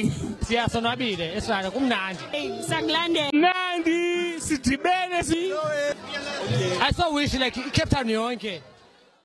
Nandi. Siyasonwabile esifana kumnandi. Sakulande. Nandi sidibene si. I so wish like Cape Town yonke.